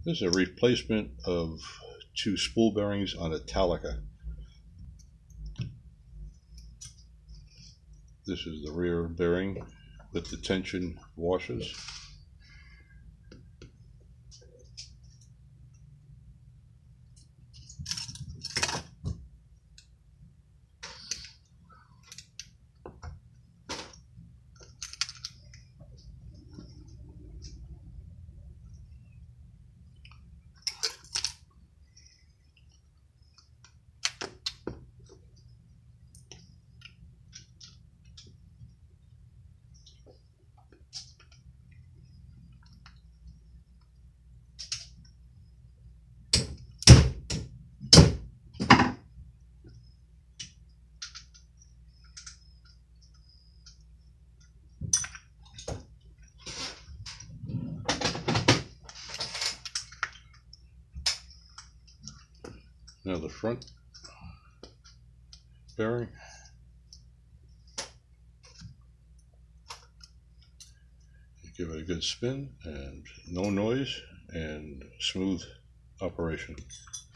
This is a replacement of two spool bearings on a Talica. This is the rear bearing with the tension washers. Now the front bearing. Give it a good spin and no noise and smooth operation.